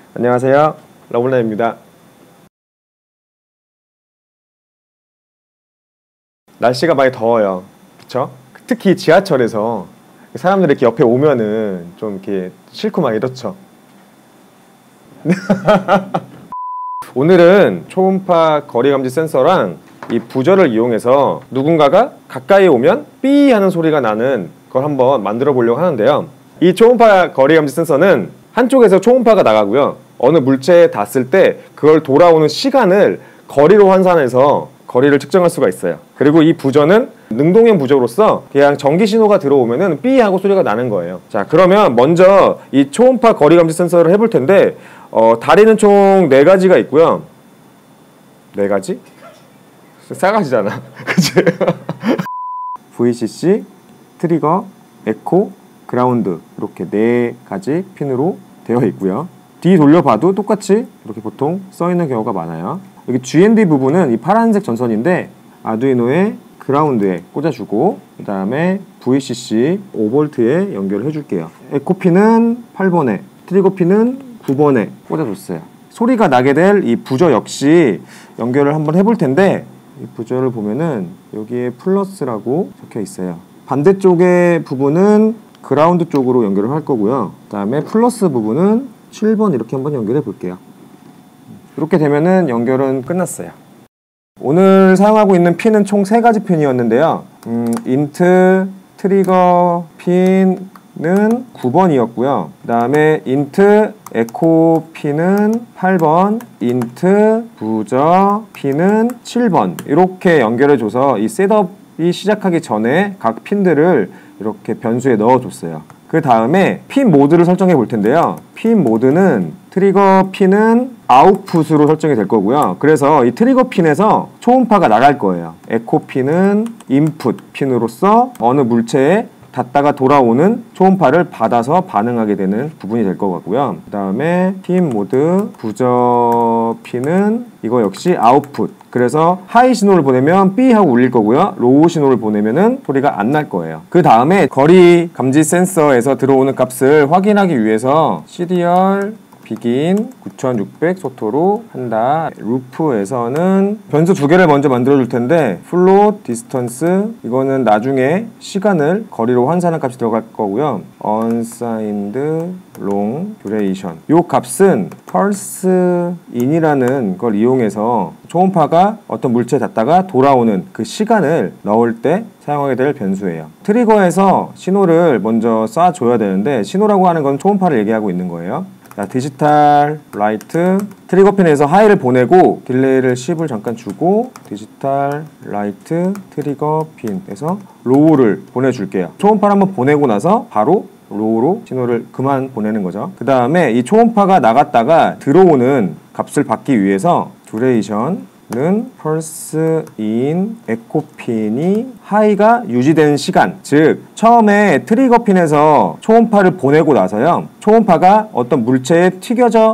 안녕하세요. 러블라입니다. 날씨가 많이 더워요. 그쵸? 특히 지하철에서 사람들이 이렇게 옆에 오면은 좀 이렇게 싫고 막 이렇죠. 오늘은 초음파 거리감지 센서랑 이 부저를 이용해서 누군가가 가까이 오면 삐 하는 소리가 나는 걸 한번 만들어 보려고 하는데요. 이 초음파 거리감지 센서는 한쪽에서 초음파가 나가고요. 어느 물체에 닿았을 때 그걸 돌아오는 시간을 거리로 환산해서 거리를 측정할 수가 있어요. 그리고 이 부저는 능동형 부저로서 그냥 전기 신호가 들어오면은 삐 하고 소리가 나는 거예요. 자, 그러면 먼저 이 초음파 거리감지 센서를 해볼 텐데 다리는 총 4가지가 있고요. 4가지? 싸가지잖아. 그치? VCC, 트리거, 에코, 그라운드 이렇게 4가지 핀으로 되어 있고요. 뒤 돌려봐도 똑같이 이렇게 보통 써있는 경우가 많아요. 여기 GND 부분은 이 파란색 전선인데 아두이노의 그라운드에 꽂아주고 그 다음에 VCC 5V에 연결을 해줄게요. 에코핀은 8번에 트리거핀은 9번에 꽂아줬어요. 소리가 나게 될 이 부저 역시 연결을 한번 해볼 텐데 이 부저를 보면은 여기에 플러스라고 적혀 있어요. 반대쪽의 부분은 그라운드 쪽으로 연결을 할 거고요. 그 다음에 플러스 부분은 7번 이렇게 한번 연결해 볼게요. 이렇게 되면은 연결은 끝났어요. 오늘 사용하고 있는 핀은 총 3가지 핀이었는데요. 인트 트리거 핀은 9번이었고요. 그 다음에 인트 에코 핀은 8번, 인트 부저 핀은 7번 이렇게 연결해줘서 이 셋업이 시작하기 전에 각 핀들을 이렇게 변수에 넣어줬어요. 그 다음에 핀 모드를 설정해 볼 텐데요. 핀 모드는 트리거 핀은 아웃풋으로 설정이 될 거고요. 그래서 이 트리거 핀에서 초음파가 나갈 거예요. 에코 핀은 인풋 핀으로서 어느 물체에 닿다가 돌아오는 초음파를 받아서 반응하게 되는 부분이 될 것 같고요. 그 다음에 핀 모드 부저 핀은 이거 역시 아웃풋. 그래서 하이 신호를 보내면 삐 하고 울릴 거고요. 로우 신호를 보내면은 소리가 안 날 거예요. 그 다음에 거리 감지 센서에서 들어오는 값을 확인하기 위해서 시리얼 비긴 9600 소토로 한다. 루프에서는 변수 2개를 먼저 만들어 줄 텐데 플롯 디스턴스 이거는 나중에 시간을 거리로 환산한 값이 들어갈 거고요. 언사인드 롱 듀레이션 요 값은 펄스 인이라는 걸 이용해서 초음파가 어떤 물체에 닿다가 돌아오는 그 시간을 넣을 때 사용하게 될 변수예요. 트리거에서 신호를 먼저 쏴줘야 되는데 신호라고 하는 건 초음파를 얘기하고 있는 거예요. 자, 디지털 라이트 트리거 핀에서 하이를 보내고 딜레이를 10을 잠깐 주고 디지털 라이트 트리거 핀에서 로우를 보내줄게요. 초음파를 한번 보내고 나서 바로 로우로 신호를 그만 보내는 거죠. 그 다음에 이 초음파가 나갔다가 들어오는 값을 받기 위해서 듀레이션은 펄스 인 에코핀이 하이가 유지된 시간, 즉 처음에 트리거 핀에서 초음파를 보내고 나서요, 초음파가 어떤 물체에 튕겨져서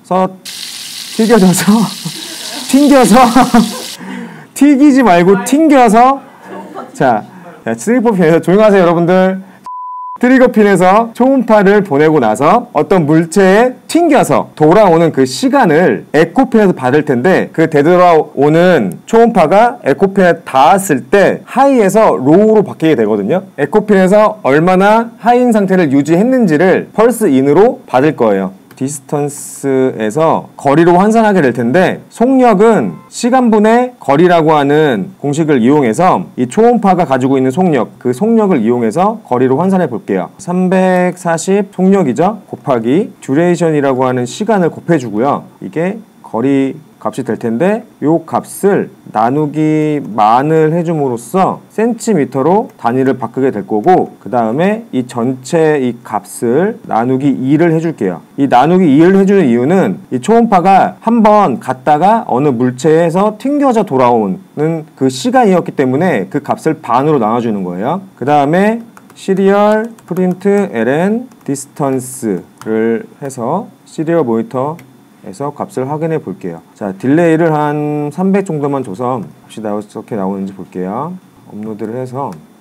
튀기지 말고 튕겨서 자 트리거 핀에서 조용하세요 여러분들. 트리거 핀에서 초음파를 보내고 나서 어떤 물체에 튕겨서 돌아오는 그 시간을 에코핀에서 받을 텐데 그 되돌아오는 초음파가 에코핀에 닿았을 때 하이에서 로우로 바뀌게 되거든요. 에코핀에서 얼마나 하이인 상태를 유지했는지를 펄스 인으로 받을 거예요. 디스턴스에서 거리로 환산하게 될 텐데 속력은 시간분의 거리라고 하는 공식을 이용해서 이 초음파가 가지고 있는 속력, 그 속력을 이용해서 거리로 환산해 볼게요. 340 속력이죠. 곱하기 듀레이션이라고 하는 시간을 곱해주고요. 이게 거리 값이 될 텐데 요 값을 나누기 만을 해줌으로써 센티미터로 단위를 바꾸게 될 거고 그 다음에 이 전체 이 값을 나누기 2를 해줄게요. 이 나누기 2를 해주는 이유는 이 초음파가 한번 갔다가 어느 물체에서 튕겨져 돌아오는 그 시간이었기 때문에 그 값을 반으로 나눠주는 거예요. 그 다음에 시리얼 프린트 ln 디스턴스를 해서 시리얼 모니터 에서 값을 확인해 볼게요. 자, 딜레이를 한 300 정도만 줘서 값이 어떻게 나오는지 볼게요. 업로드를 해서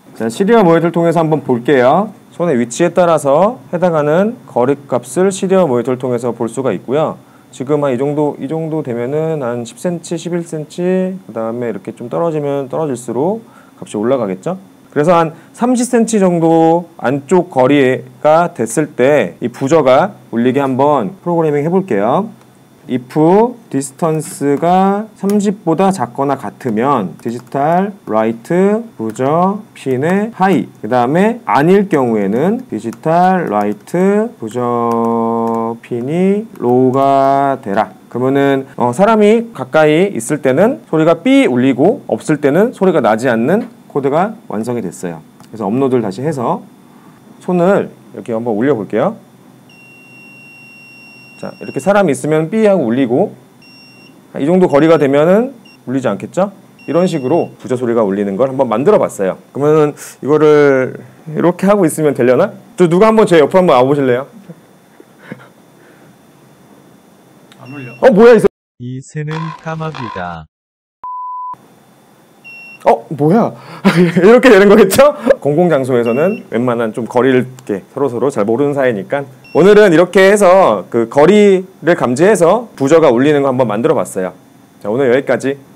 자, 시리얼 모니터를 통해서 한번 볼게요. 손의 위치에 따라서 해당하는 거리값을 시리얼 모니터를 통해서 볼 수가 있고요. 지금 한 이 정도 되면은 한 10cm, 11cm, 그 다음에 이렇게 좀 떨어지면 떨어질수록 값이 올라가겠죠? 그래서 한 30cm 정도 안쪽 거리가 됐을 때 이 부저가 울리게 한번 프로그래밍 해볼게요. if distance가 30보다 작거나 같으면 디지털 라이트 부저 핀의 하이, 그 다음에 아닐 경우에는 디지털 라이트 부저 핀이 로우가 되라. 그러면은 사람이 가까이 있을 때는 소리가 삐 울리고 없을 때는 소리가 나지 않는 코드가 완성이 됐어요. 그래서 업로드를 다시 해서 손을 이렇게 한번 올려 볼게요. 자, 이렇게 사람이 있으면 삐 하고 울리고, 이 정도 거리가 되면은 울리지 않겠죠? 이런 식으로 부저 소리가 울리는 걸 한번 만들어 봤어요. 그러면은 이거를 이렇게 하고 있으면 되려나? 저 누가 한번 제 옆으로 한번 와보실래요? 안 울려. 뭐야 이 새는 까마귀다. 뭐야? 이렇게 되는 거겠죠? 공공장소에서는 웬만한 좀 거리를 이렇게 서로 잘 모르는 사이니까 오늘은 이렇게 해서 그 거리를 감지해서 부저가 울리는 거 한번 만들어 봤어요. 자, 오늘 여기까지.